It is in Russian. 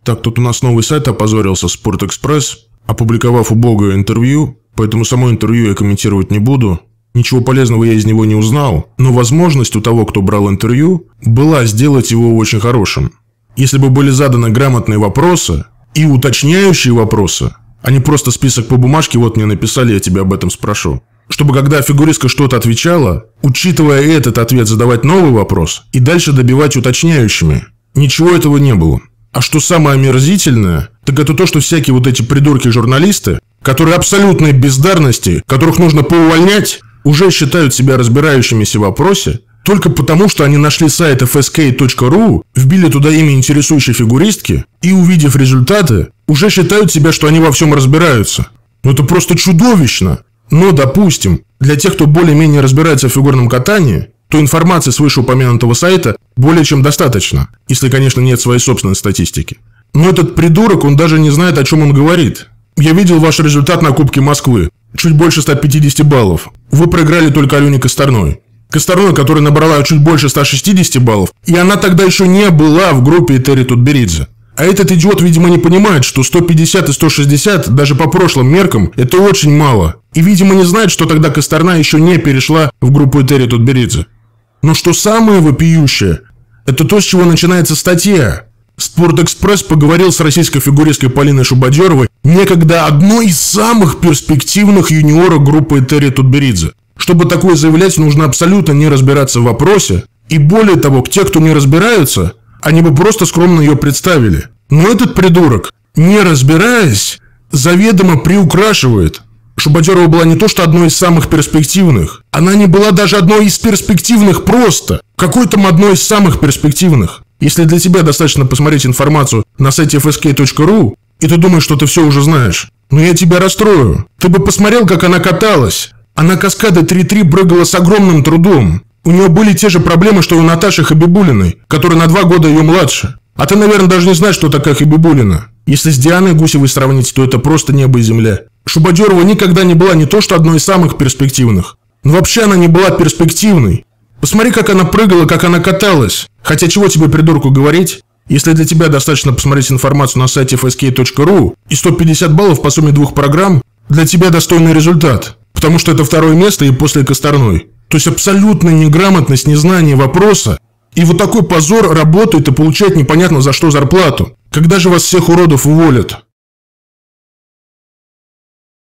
Так, тут у нас новый сайт опозорился, Спортэкспресс, опубликовав убогое интервью, поэтому само интервью я комментировать не буду. Ничего полезного я из него не узнал, но возможность у того, кто брал интервью, была сделать его очень хорошим. Если бы были заданы грамотные вопросы и уточняющие вопросы, а не просто список по бумажке, вот мне написали, я тебя об этом спрошу. Чтобы когда фигуристка что-то отвечала, учитывая этот ответ, задавать новый вопрос и дальше добивать уточняющими. Ничего этого не было. А что самое омерзительное, так это то, что всякие вот эти придурки-журналисты, которые абсолютные бездарности, которых нужно поувольнять, уже считают себя разбирающимися в вопросе, только потому, что они нашли сайт fsk.ru, вбили туда имя интересующей фигуристки и, увидев результаты, уже считают себя, что они во всем разбираются. Ну это просто чудовищно. Но, допустим, для тех, кто более-менее разбирается в фигурном катании, то информации с вышеупомянутого сайта более чем достаточно, если, конечно, нет своей собственной статистики. Но этот придурок, он даже не знает, о чем он говорит. Я видел ваш результат на Кубке Москвы. Чуть больше 150 баллов. Вы проиграли только Алене Косторной. Косторной, которая набрала чуть больше 160 баллов, и она тогда еще не была в группе Этери Тутберидзе. А этот идиот, видимо, не понимает, что 150 и 160, даже по прошлым меркам, это очень мало. И, видимо, не знает, что тогда Косторна еще не перешла в группу Этери Тутберидзе. Но что самое вопиющее, это то, с чего начинается статья. Спортэкспресс поговорил с российской фигуристкой Полиной Шубадеровой, некогда одной из самых перспективных юниорок группы Этери Тутберидзе. Чтобы такое заявлять, нужно абсолютно не разбираться в вопросе. И более того, те, кто не разбираются, они бы просто скромно ее представили. Но этот придурок, не разбираясь, заведомо приукрашивает. Шубадерова была не то что одной из самых перспективных, она не была даже одной из перспективных просто. Какой там одной из самых перспективных? Если для тебя достаточно посмотреть информацию на сайте fsk.ru, и ты думаешь, что ты все уже знаешь, но я тебя расстрою. Ты бы посмотрел, как она каталась. Она каскады 3-3 прыгала с огромным трудом. У нее были те же проблемы, что и у Наташи Хабибулиной, которая на 2 года ее младше. А ты, наверное, даже не знаешь, что такая Хабибулина. Если с Дианой Гусевой сравнить, то это просто небо и земля. Шубадерова никогда не была не то что одной из самых перспективных, но вообще она не была перспективной. Посмотри, как она прыгала, как она каталась. Хотя чего тебе, придурку, говорить? Если для тебя достаточно посмотреть информацию на сайте fsk.ru и 150 баллов по сумме 2 программ, для тебя достойный результат. Потому что это 2-е место и после Косторной. То есть абсолютная неграмотность, незнание вопроса. И вот такой позор работает и получает непонятно за что зарплату. Когда же вас всех уродов уволят?